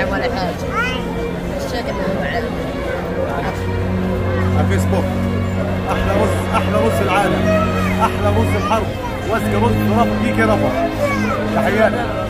ولا حاجه. الشكل على الفيسبوك احلى رز العالم، احلى رز الحرب، واسكى رز رفع كيكي رفع. تحياتي.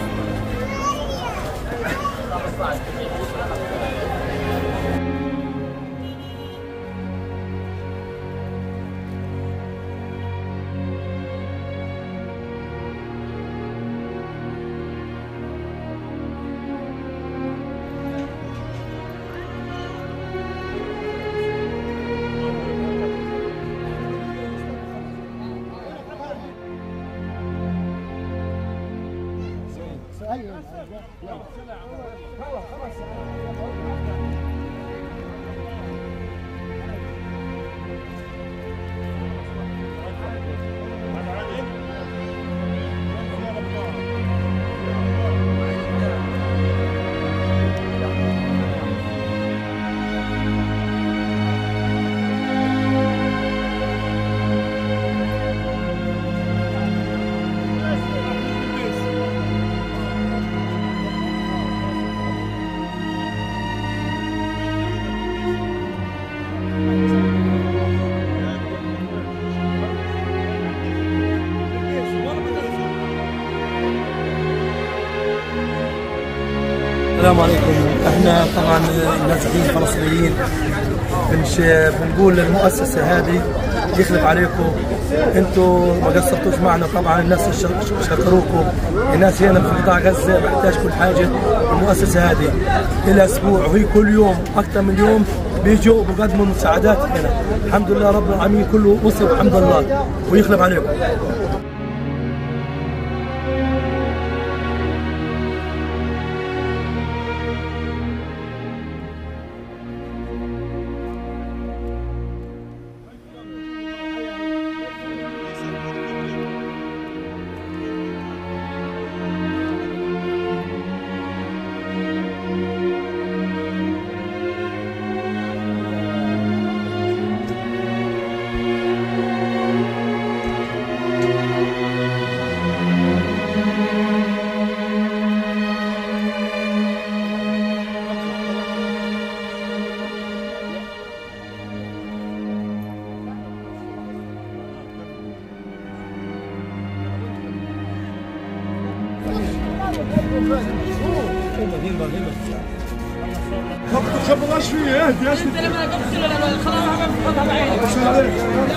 السلام عليكم. احنا طبعا النازحين الفلسطينيين بنقول للمؤسسه هذه يخلف عليكم، انتم ما قصرتوش معنا. طبعا الناس شكروكم، الناس هنا في قطاع غزه محتاج كل حاجه. المؤسسه هذه لها اسبوع وهي كل يوم اكثر من يوم بيجوا بقدموا مساعدات هنا. الحمد لله رب العالمين كله وصل الحمد لله، ويخلف عليكم. خبطش فيه اهدي انت لما قلت له خلاص بحطها بعينك.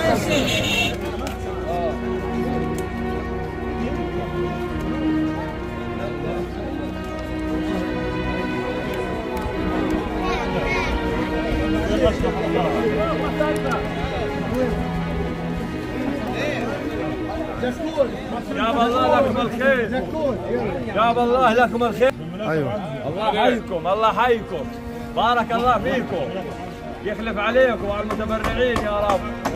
جاب الله لكم الخير، جاب الله لكم الخير. ايوه الله يحييكم، الله يحييكم، بارك الله فيكم، يخلف عليكم وعلى المتبرعين يا رب.